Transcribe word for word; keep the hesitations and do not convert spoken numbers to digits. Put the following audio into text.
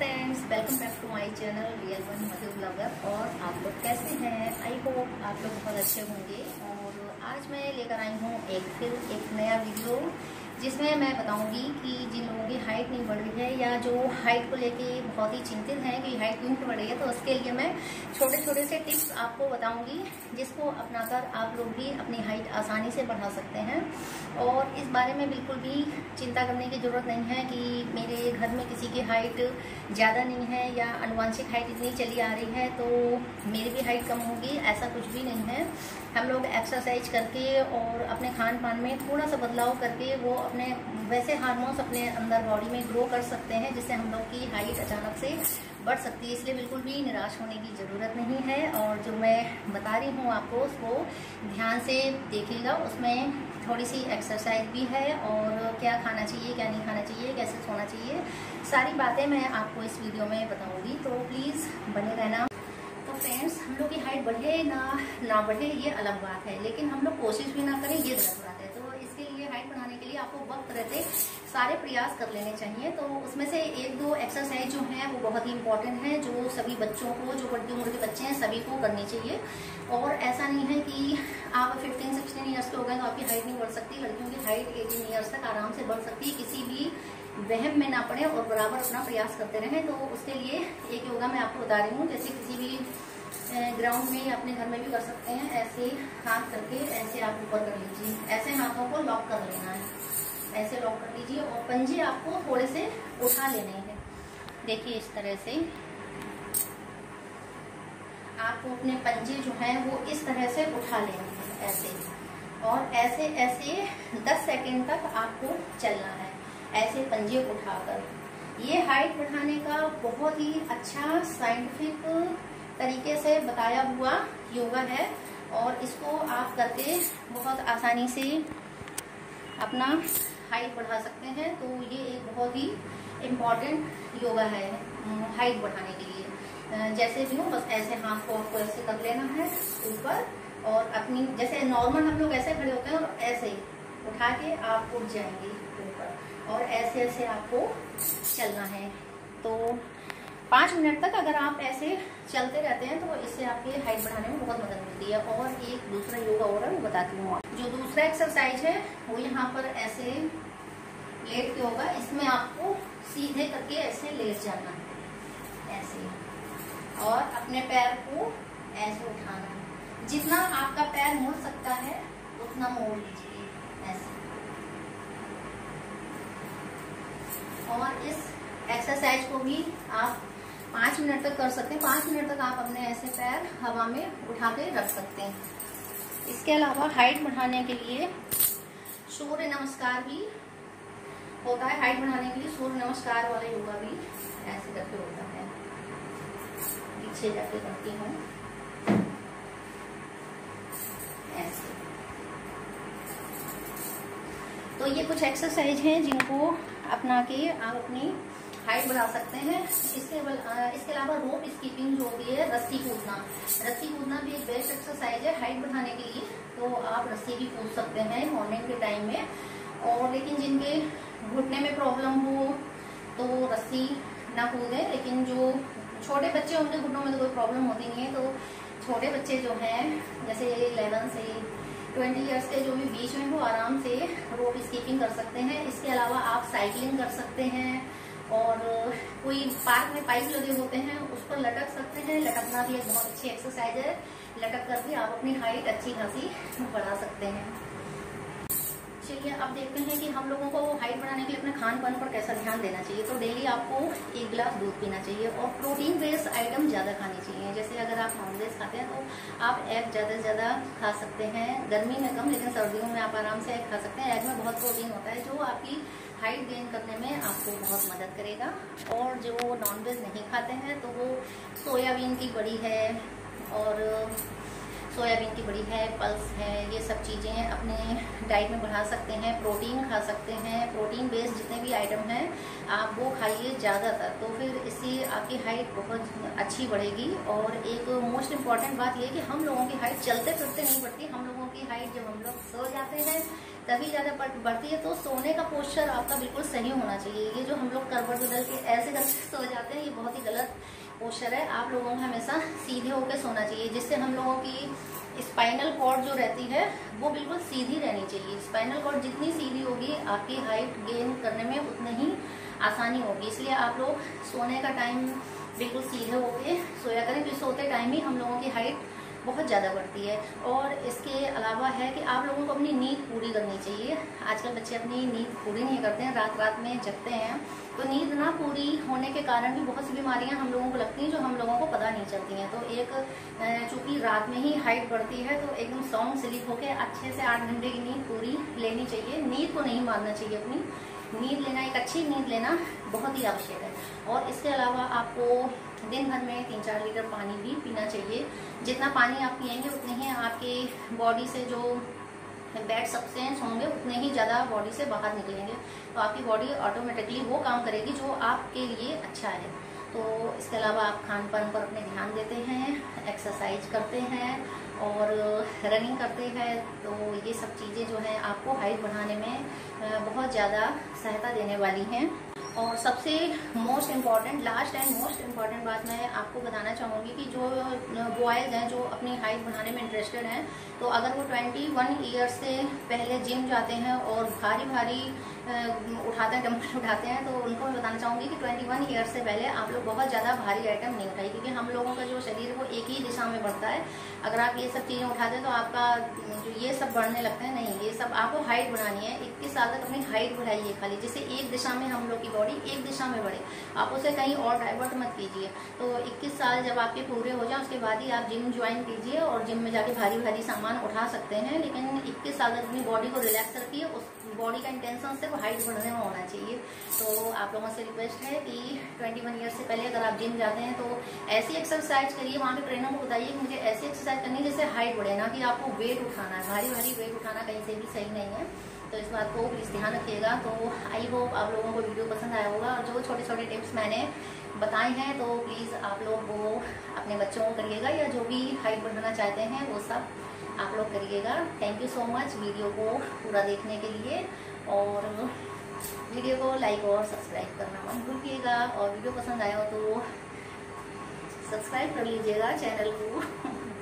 Friends, welcome back to my channel real one Madhu blogger. और आप लोग कैसे हैं? आई होप आप लोग बहुत अच्छे होंगे। और आज मैं लेकर आई हूँ एक फिर एक नया वीडियो जिसमें मैं बताऊंगी कि जिन लोगों की हाइट नहीं बढ़ रही है या जो हाइट को लेके बहुत ही चिंतित हैं कि हाइट क्यों नहीं बढ़ रही है, तो उसके लिए मैं छोटे छोटे से टिप्स आपको बताऊंगी जिसको अपनाकर आप लोग भी अपनी हाइट आसानी से बढ़ा सकते हैं। और इस बारे में बिल्कुल भी चिंता करने की ज़रूरत नहीं है कि मेरे घर में किसी की हाइट ज़्यादा नहीं है या अनुवांशिक हाइट इतनी चली आ रही है तो मेरी भी हाइट कम होगी, ऐसा कुछ भी नहीं है। हम लोग एक्सरसाइज करके और अपने खान पान में थोड़ा सा बदलाव करके वो अपने वैसे हार्मोन्स अपने अंदर बॉडी में ग्रो कर सकते हैं जिससे हम लोग की हाइट अचानक से बढ़ सकती है। इसलिए बिल्कुल भी निराश होने की ज़रूरत नहीं है। और जो मैं बता रही हूँ आपको उसको ध्यान से देखिएगा, उसमें थोड़ी सी एक्सरसाइज भी है और क्या खाना चाहिए क्या नहीं खाना चाहिए, कैसे सोना चाहिए, सारी बातें मैं आपको इस वीडियो में बताऊँगी, तो प्लीज़ बने रहना। तो फ्रेंड्स, हम लोग की हाइट बढ़े ना ना बढ़े ये अलग बात है, लेकिन हम लोग कोशिश भी ना करें ये गलत बात है। तो इसके लिए हाइट बढ़ाने के लिए आपको वक्त रहते सारे प्रयास कर लेने चाहिए। तो उसमें से एक दो एक्सरसाइज जो है वो बहुत ही इंपॉर्टेंट है, जो सभी बच्चों को, जो बड़ी उम्र के बच्चे हैं सभी को करनी चाहिए। और ऐसा नहीं है कि आप फिफ्टीन सिक्सटीन ईयर्स के हो गए तो आपकी हाइट नहीं बढ़ सकती। लड़कियों की हाइट एटीन ईयर्स तक आराम से बढ़ सकती है, किसी भी वहम में ना पड़े और बराबर अपना प्रयास करते रहें। तो उसके लिए एक योगा मैं आपको बता रही हूँ, जैसे किसी भी ग्राउंड में अपने घर में भी कर सकते हैं। ऐसे हाथ करके ऐसे आप ऊपर कर लीजिए, ऐसे हाथों को लॉक कर लेना है, ऐसे लॉक कर लीजिए और पंजे आपको थोड़े से उठा लेने हैं। देखिए इस तरह से आपको अपने पंजे जो हैं वो इस तरह से उठा लेने हैं ऐसे, और ऐसे ऐसे दस सेकंड तक आपको चलना है, ऐसे पंजे उठाकर। ये हाइट बढ़ाने का बहुत ही अच्छा साइंटिफिक तरीके से बताया हुआ योगा है और इसको आप करके बहुत आसानी से अपना हाइट बढ़ा सकते हैं। तो ये एक बहुत ही इम्पॉर्टेंट योगा है हाइट बढ़ाने के लिए। जैसे भी हो बस ऐसे हाथ को आपको ऐसे कर लेना है ऊपर, और अपनी जैसे नॉर्मल हम लोग ऐसे खड़े होते हैं और ऐसे ही उठा के आप उठ जाएंगे ऊपर, और ऐसे ऐसे आपको चलना है। तो पाँच मिनट तक अगर आप ऐसे चलते रहते हैं तो इससे आपकी हाइट बढ़ाने में बहुत मदद मिलती है। और एक दूसरा योगा और है वो बताती हूँ। जो दूसरा एक्सरसाइज है वो यहाँ पर ऐसे लेट के होगा, इसमें आपको सीधे करके ऐसे लेट जाना है ऐसे, और अपने पैर को ऐसे उठाना है। जितना आपका पैर मुड़ सकता है उतना मोड़ लीजिए ऐसे। और इस एक्सरसाइज को भी आप पाँच मिनट तक कर सकते हैं। पाँच मिनट तक आप अपने ऐसे पैर हवा में उठा के रख सकते हैं। इसके अलावा हाइट बढ़ाने के लिए सूर्य नमस्कार भी होता है। हाइट बढ़ाने के लिए सूर्य नमस्कार वाला योगा भी ऐसे करके होता है। पीछे जाके करती हूँ ऐसे। तो ये कुछ एक्सरसाइज हैं जिनको अपना के आप अपनी हाइट बढ़ा सकते हैं। इसके इसके अलावा रोप स्कीपिंग जो होती है, रस्सी कूदना, रस्सी कूदना भी एक बेस्ट एक्सरसाइज है हाइट बढ़ाने के लिए। तो आप रस्सी भी कूद सकते हैं मॉर्निंग के टाइम में। और लेकिन जिनके घुटने में प्रॉब्लम हो तो रस्सी ना कूदें, लेकिन जो छोटे बच्चे उनके घुटनों में तो कोई प्रॉब्लम होती नहीं है। तो छोटे बच्चे जो हैं जैसे इलेवन से ट्वेंटी ईयर्स के जो भी बीच में वो आराम से रोप स्कीपिंग कर सकते हैं। इसके अलावा आप साइकिलिंग कर सकते हैं, और कोई पार्क में पाइप लगे होते हैं उस पर लटक सकते हैं। लटकना भी एक बहुत अच्छी एक्सरसाइज है। लटक कर भी आप अपनी हाइट अच्छी खासी बढ़ा सकते हैं। चलिए अब देखते हैं कि हम लोगों को हाइट बढ़ाने के लिए अपने खान पान पर कैसा ध्यान देना चाहिए। तो डेली आपको एक गिलास दूध पीना चाहिए और प्रोटीन बेस्ड आइटम ज़्यादा खानी चाहिए। जैसे अगर आप नॉनवेज खाते हैं तो आप एग ज़्यादा से ज़्यादा खा सकते हैं। गर्मी में कम, लेकिन सर्दियों में आप आराम से एग खा सकते हैं। एग में बहुत प्रोटीन होता है जो आपकी हाइट गेन करने में आपको बहुत मदद करेगा। और जो नॉनवेज नहीं खाते हैं तो वो सोयाबीन की बड़ी है और सोयाबीन की बड़ी है, पल्स है, ये सब चीज़ें अपने डाइट में बढ़ा सकते हैं। प्रोटीन खा सकते हैं, प्रोटीन बेस्ड जितने भी आइटम हैं आप वो खाइए ज़्यादातर। तो फिर इससे आपकी हाइट बहुत अच्छी बढ़ेगी। और एक मोस्ट इम्पॉर्टेंट बात ये कि हम लोगों की हाइट चलते फिरते नहीं बढ़ती। हम लोगों की हाइट जब हम लोग सो जाते हैं तभी ज़्यादा बढ़ती है। तो सोने का पोस्चर आपका बिल्कुल सही होना चाहिए। ये जो हम लोग करवट बदल के ऐसे करके सो जाते हैं ये पोस्चर है, आप लोगों को हमेशा सीधे होकर सोना चाहिए, जिससे हम लोगों की स्पाइनल कॉर्ड जो रहती है वो बिल्कुल सीधी रहनी चाहिए। स्पाइनल कॉर्ड जितनी सीधी होगी आपकी हाइट गेन करने में उतनी ही आसानी होगी। इसलिए आप लोग सोने का टाइम बिल्कुल सीधे होके सोया करें, क्योंकि सोते टाइम ही हम लोगों की हाइट बहुत ज़्यादा बढ़ती है। और इसके अलावा है कि आप लोगों को अपनी नींद पूरी करनी चाहिए। आजकल बच्चे अपनी नींद पूरी नहीं करते हैं, रात रात में जगते हैं, तो नींद ना पूरी होने के कारण भी बहुत सी बीमारियां हम लोगों को लगती हैं जो हम लोगों को पता नहीं चलती हैं। तो एक चूंकि रात में ही हाइट बढ़ती है तो एकदम साउंड स्लीप होकर अच्छे से आठ घंटे की नींद पूरी लेनी चाहिए। नींद को नहीं मारना चाहिए, अपनी नींद लेना, एक अच्छी नींद लेना बहुत ही आवश्यक है। और इसके अलावा आपको दिन भर में तीन चार लीटर पानी भी पीना चाहिए। जितना पानी आप पिएंगे उतने ही आपकी बॉडी से जो बैड सब्सटेंस होंगे उतने ही ज़्यादा बॉडी से बाहर निकलेंगे, तो आपकी बॉडी ऑटोमेटिकली वो काम करेगी जो आपके लिए अच्छा है। तो इसके अलावा आप खान पान पर अपने ध्यान देते हैं, एक्सरसाइज करते हैं और रनिंग करते हैं, तो ये सब चीज़ें जो हैं आपको हाइट बढ़ाने में बहुत ज़्यादा सहायता देने वाली हैं। और सबसे most important, last and most important बात मैं आपको बताना चाहूँगी कि जो बॉयज़ हैं जो अपनी हाइट बढ़ाने में इंटरेस्टेड हैं, तो अगर वो इक्कीस ईयर्स से पहले जिम जाते हैं और भारी भारी उठाते हैं, डंबल उठाते हैं, तो उनको मैं बताना चाहूँगी कि इक्कीस ईयर्स से पहले आप लोग बहुत ज़्यादा भारी आइटम नहीं उठाइए, क्योंकि हम लोगों का जो शरीर है वो एक ही दिशा में बढ़ता है। अगर आप ये सब चीज़ें उठाते हैं तो आपका जो ये सब बढ़ने लगते हैं, नहीं, ये सब आपको हाइट बढ़ानी है। इक्कीस साल तक अपनी हाइट बढ़ाइए खाली, जिससे एक दिशा में हम लोग की बॉडी एक दिशा में बढ़े, आप उसे कहीं और डाइवर्ट मत कीजिए। तो इक्कीस साल जब आपके पूरे हो जाए उसके बाद ही आप जिम ज्वाइन कीजिए और जिम में जाके भारी भारी सामान उठा सकते हैं, लेकिन इक्कीस साल तक अपनी बॉडी को रिलैक्स रखिए। उस बॉडी का इंटेंशन सिर्फ हाइट बढ़ने में होना चाहिए। तो आप लोगों से रिक्वेस्ट है कि इक्कीस ईयर से पहले अगर आप जिम जाते हैं तो ऐसी एक्सरसाइज करिए, वहाँ पे ट्रेनर को बताइए कि मुझे ऐसी एक्सरसाइज करनी है जिससे हाइट बढ़े, ना कि आपको वेट उठाना है। भारी भारी वेट उठाना कहीं से भी सही नहीं है, तो इस बात को प्लीज़ ध्यान रखिएगा। तो आई होप आप लोगों को वीडियो पसंद आया होगा, और जो छोटे छोटे टिप्स मैंने बताए हैं तो प्लीज़ आप लोग वो अपने बच्चों को करिएगा, या जो भी हाइट बढ़ाना चाहते हैं वो सब आप लोग करिएगा। Thank you so much video को पूरा देखने के लिए, और वीडियो को लाइक और सब्सक्राइब करना मत भूलिएगा। और वीडियो पसंद आया हो तो सब्सक्राइब कर लीजिएगा चैनल को।